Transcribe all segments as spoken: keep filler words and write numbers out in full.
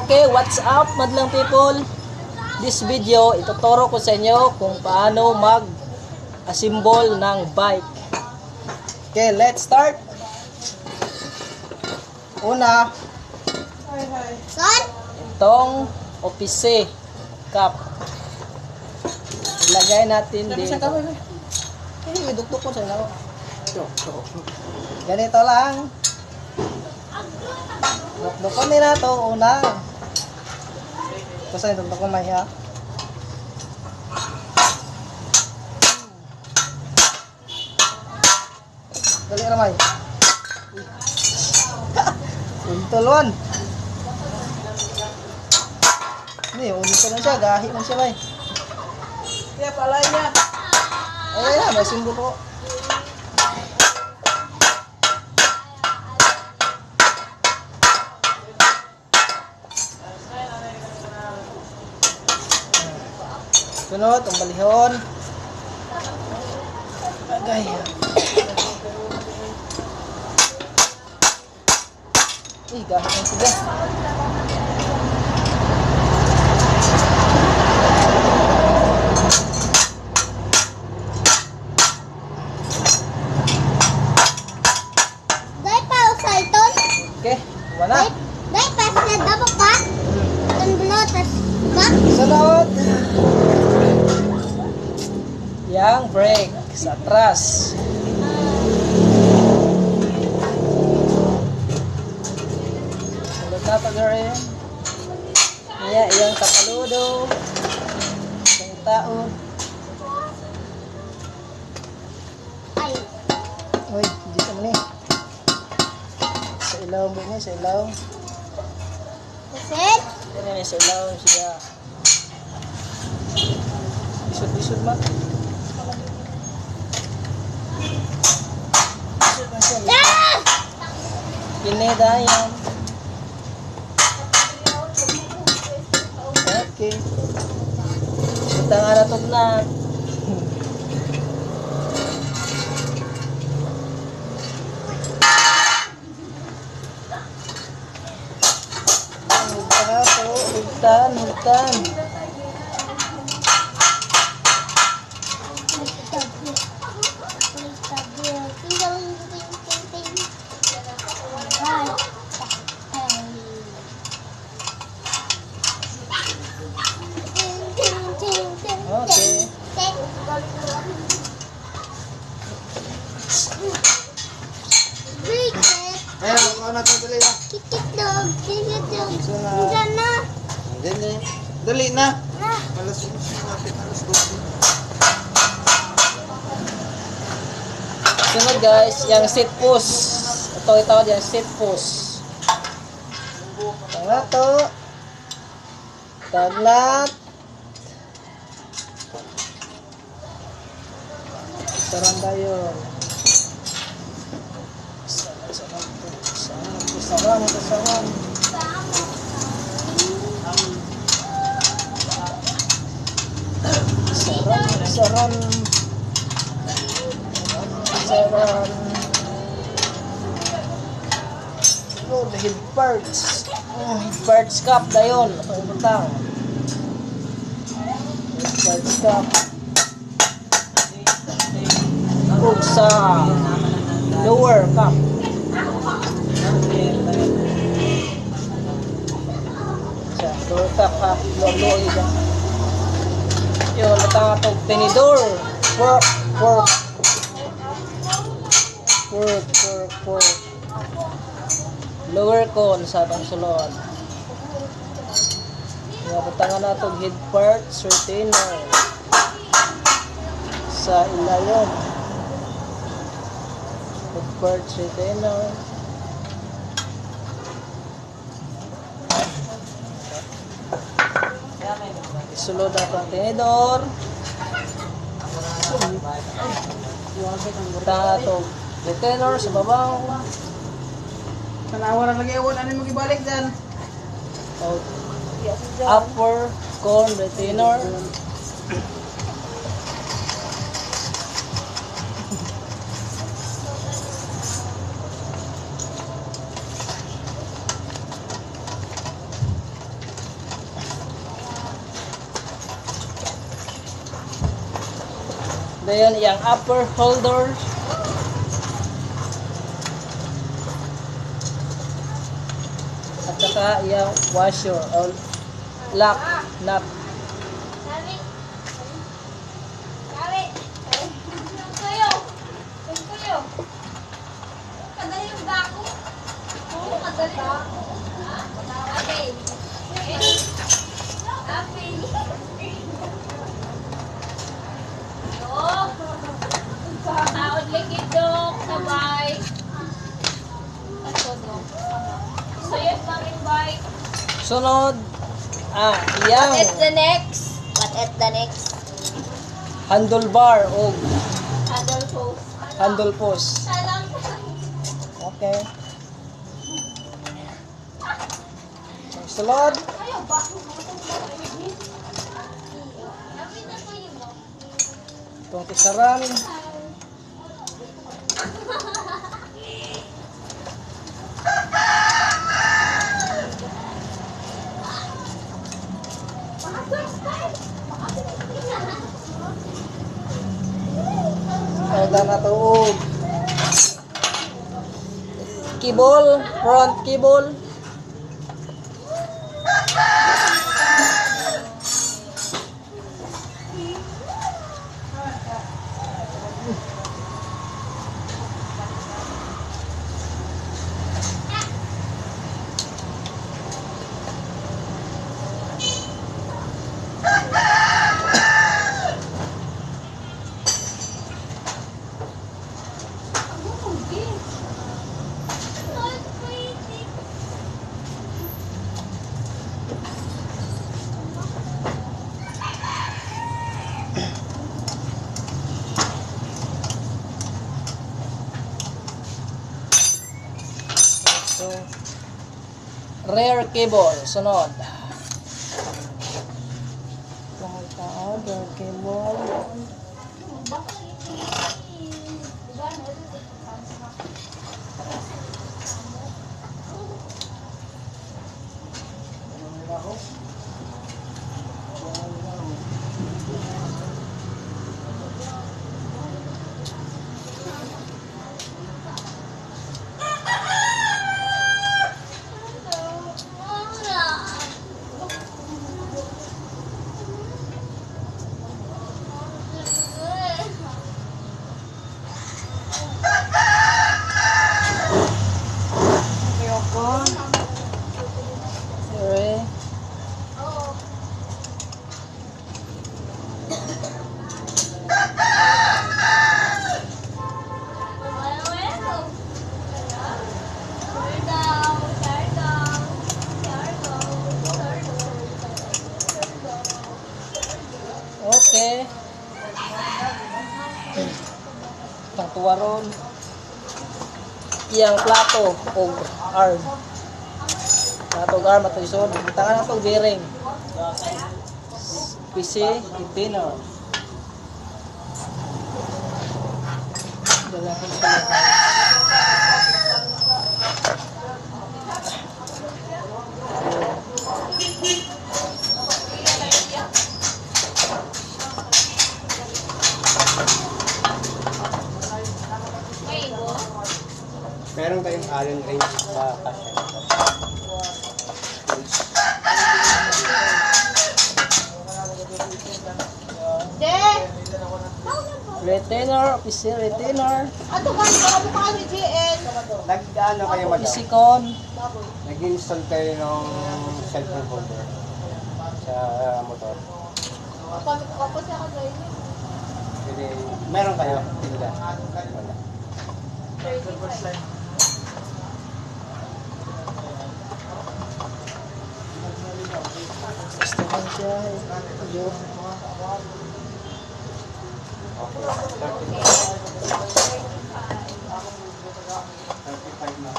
Okay, what's up madlang people? This video, ituturo ko sa inyo kung paano mag-assemble ng bike. Okay, let's start. Una, itong office cap. Ilagay natin dito. Eh, dukduk ko sa inyo. Ganito lang. Dukdukon din na ito una. Kasi dukdukon may ha. Dali na may. Untulon. Ini unik ko na siya. Gahi mo siya may. Kaya pala niya. Ay na, may simbol ko. Sunod, ang balihon. Agay. Ih, gahit ang sila. Dahil pa usay ito. Okay, wala. Dahil pa sila dabok pa. Itong binotas ba? Sunod. Yang brake sa atras. Sunod na pag-rin. Iya, iyang kapaludo. Isang taon. Ay. Uy, hindi sa mali. Sa ilaw mo niya, sa ilaw. Kasit. Yan yan, sa ilaw siya. Bisod-bisod ma. Bisod na siya. Ah! Kineda yan. Okay. Ito nga natog na. Hugtan, hugtan. Okay. Ayan, ako na ito, dali na. Kikit dog, kikit dog. Sunod. Hanggang na. Dali, dali na. Na. Alas unos natin, alas dos. Sunod guys, yung seat post. Ito itawag yung seat post. Ito na to. Tagnat. Sarang tayo. Sarang, sarang, sarang, sarang, sarang. Sarang, sarang. Sarang. Oh, the head parts. Oh, head parts cup na yun. Ang butang. Head parts cup. Kung sa lower cup. Sa lower cup ha. Lower ito. Yun, matang itong tinidor. Work, work. Work, work, work. Lower cone sa atong sulod. Nabutangan na itong head parts, retainer. Sa ilayon. Head parts, retainer. Isulod na itong tinidor. Butangan na itong retainer sa babaw. Tanawa na lagi, ewan, ano yung mag-ibalik dyan? Upper cone retainer. Then, yung upper holder. At saka yung washer or lock nut. Sabi. Sabi. Yung kuyo. Yung kuyo. Kadali yung bako. Oo, kadali yung bako. Okay. Okay. Oo. Taod lagi dok. Sabay. Ito dok. Sayos lang yung bike. Sunod, ah, What yang is the next? What is the next? handlebar o Handle post. handle post. Salam. Okay. Sunod, Ayaw ba? Sabi na ko yung mo. itong kisaran. Ito na ito. Cable, front cable. So, rear cable, sunod. Pakita, rear cable. Sorry. Okay. Itong tuwaron. Iyang plato o arm. Plato o arm at isod. Kita na itong bearing. P C, container. Dala ko siya. Meron kayong allen range sa kasya. Retainer, P C retainer, Ato ba? Baka mo ka ni J N. Nag-ano kayo P madam? C con. Nag-install kayo ng cellphone holder sa motor. Kapos na ka doon. Hindi, meron kayo? Tinda. Wala. Gusto ko siya. Yo. Okay. thirty-five na.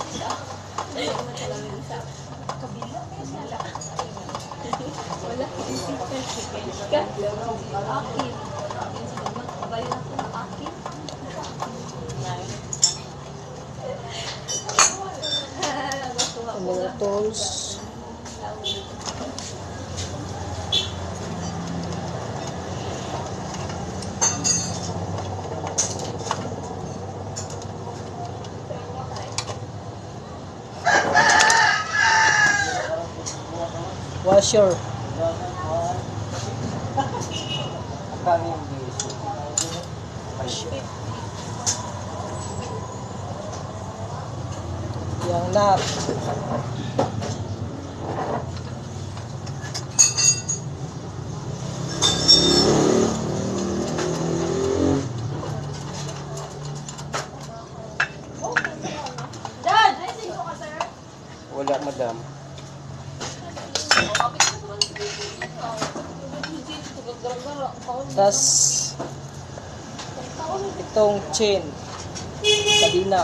Ang mga tools. washer. Kano yung bis? Yung nut. Wala, madam. Tas itong chain. Kadina.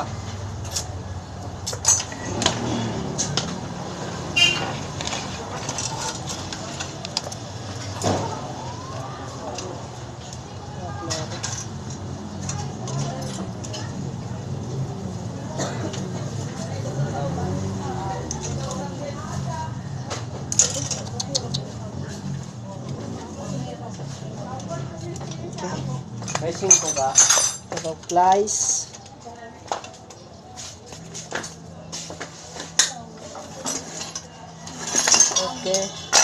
May singko ka? Ito plies. Okay.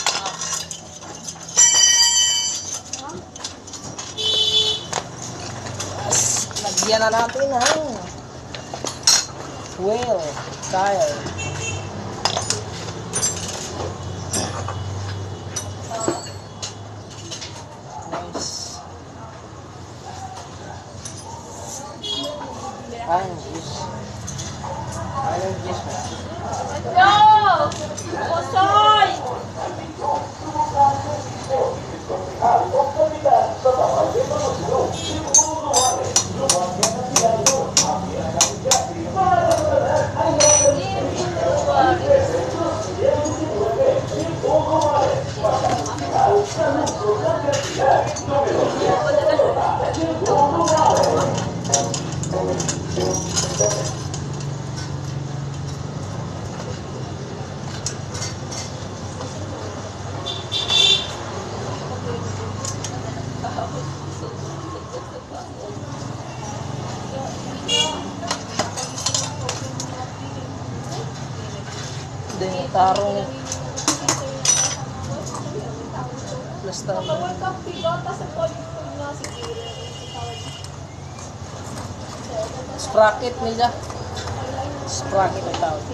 Yes, lagyan na natin ang wheel tire. Nice. Ah, yung bis. Ah, yung bis na. Then tarong plus tarong sprocket nila. Sprocket ang tawag.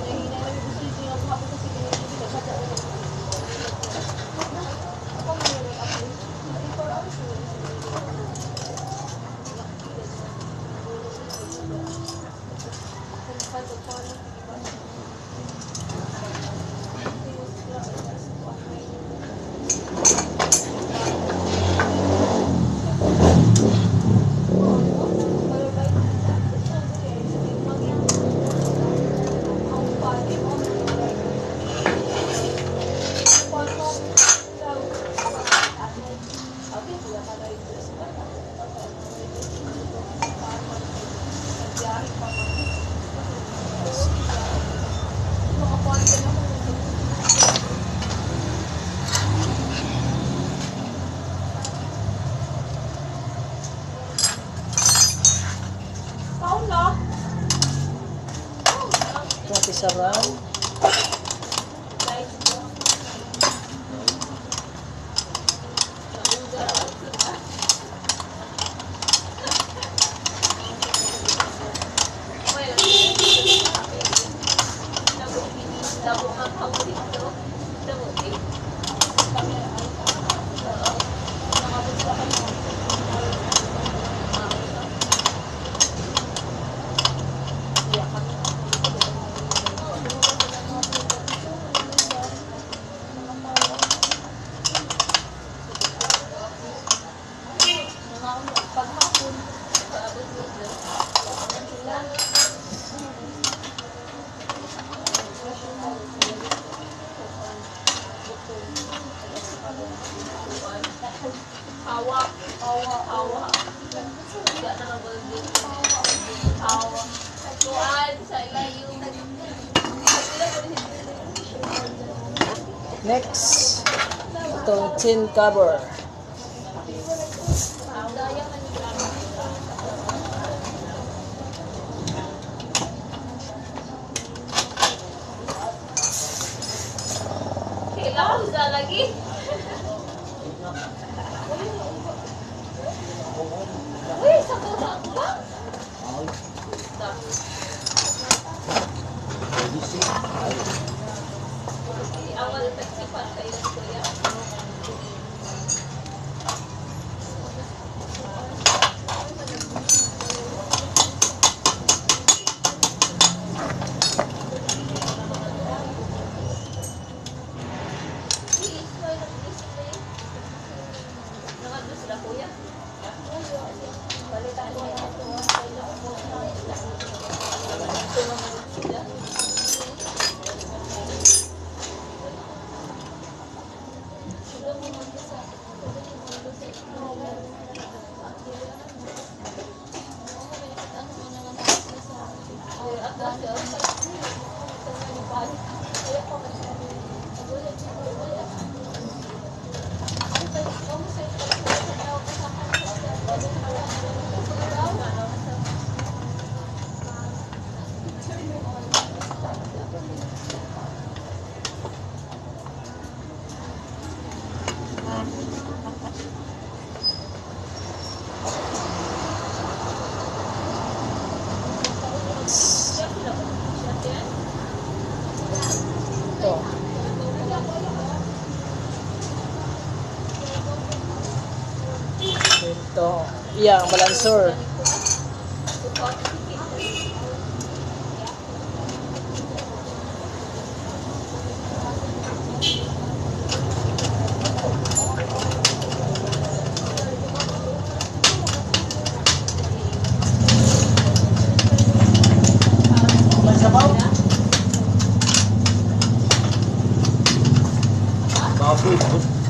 Ito sarang. Next, itong tin cover. Kausa lagi. Uy, sa kausa ako ba? Awal festival kayo sa kuya. Ito. Ito. Iya, ang balancer. May sabaw? Baboy.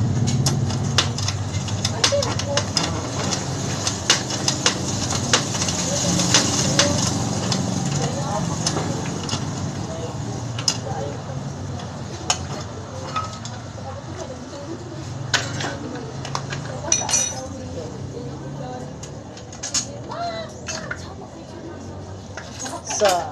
Sa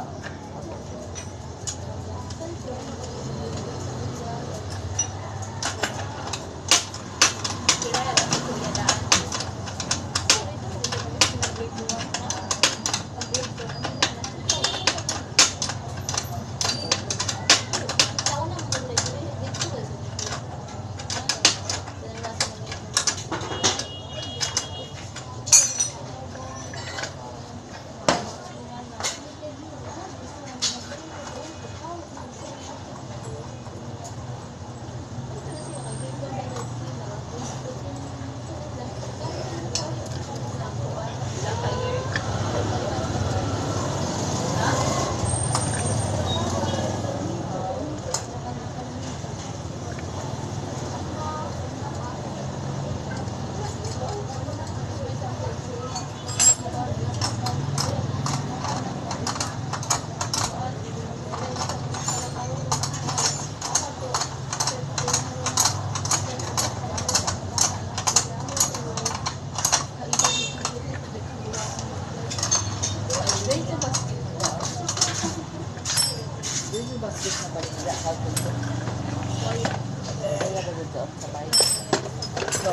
basket na balik sa ako ko. Kaya ba dito sa bahay? So,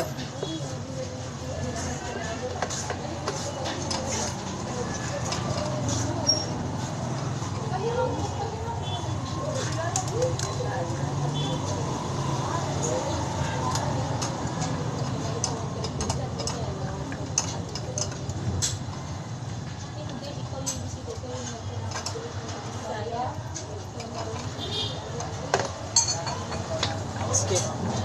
skip.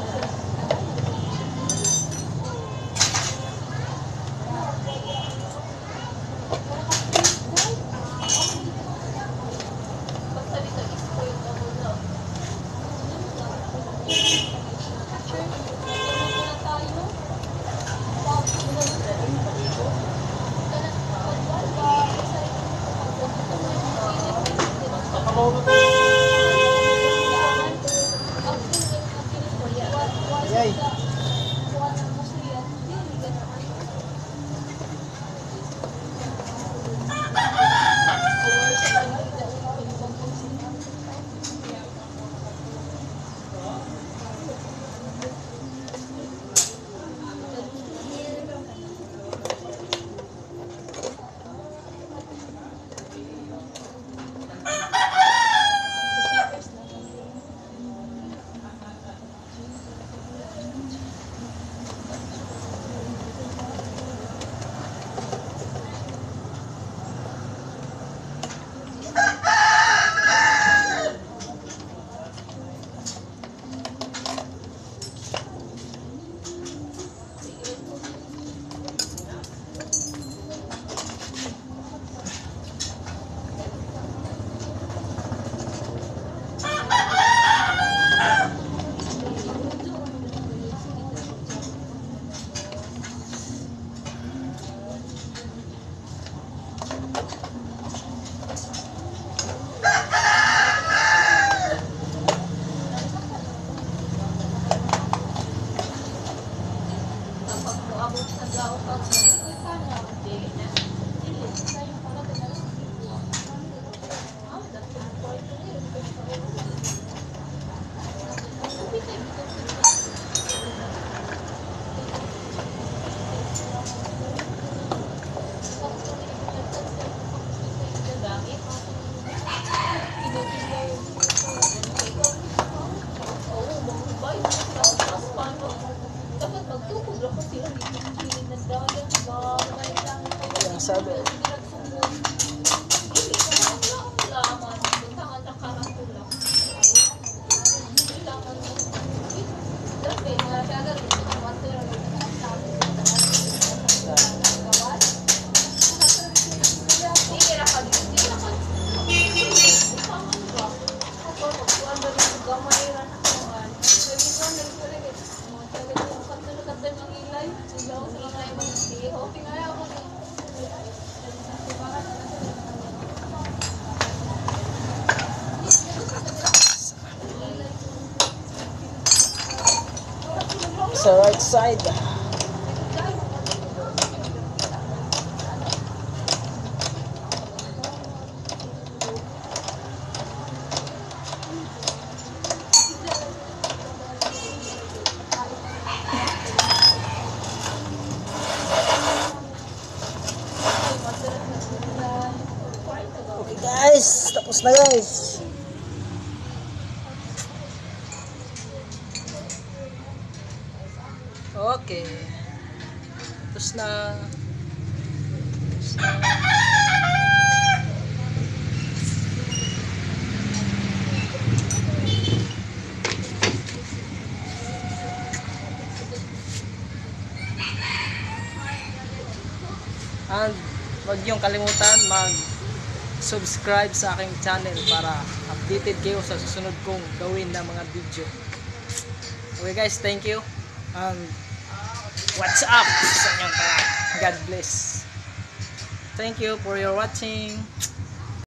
Yay! Dapat magtukod lang kasi ang hindi na dagan ba lang Yung sabi. Sa right side. Okay guys, tapos na guys. Okay. Tapos na. Tapos na. And huwag niyong kalimutan mag-subscribe sa aking channel para updated kayo sa susunod kong gawin na mga video. Okay guys, thank you. And what's up sa inyong parang. God bless. Thank you for your watching.